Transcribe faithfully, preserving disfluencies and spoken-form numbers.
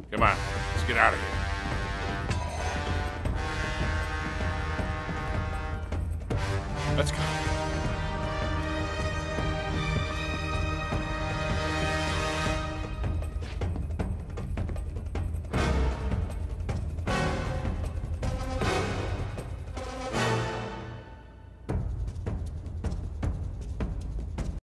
Come on, let's get out of here. Let's go.